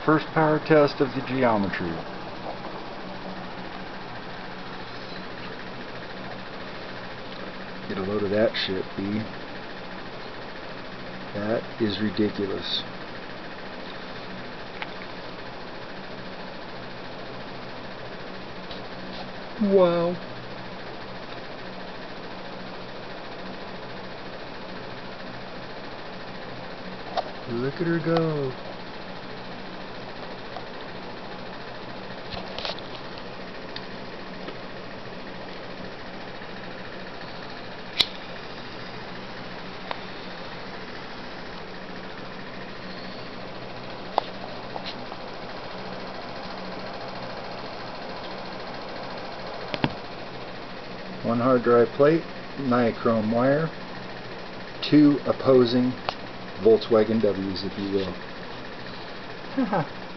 First power test of the geometry. Get a load of that shit, B. That is ridiculous. Wow. Look at her go. One hard drive plate, nichrome wire, two opposing Volkswagen W's, if you will.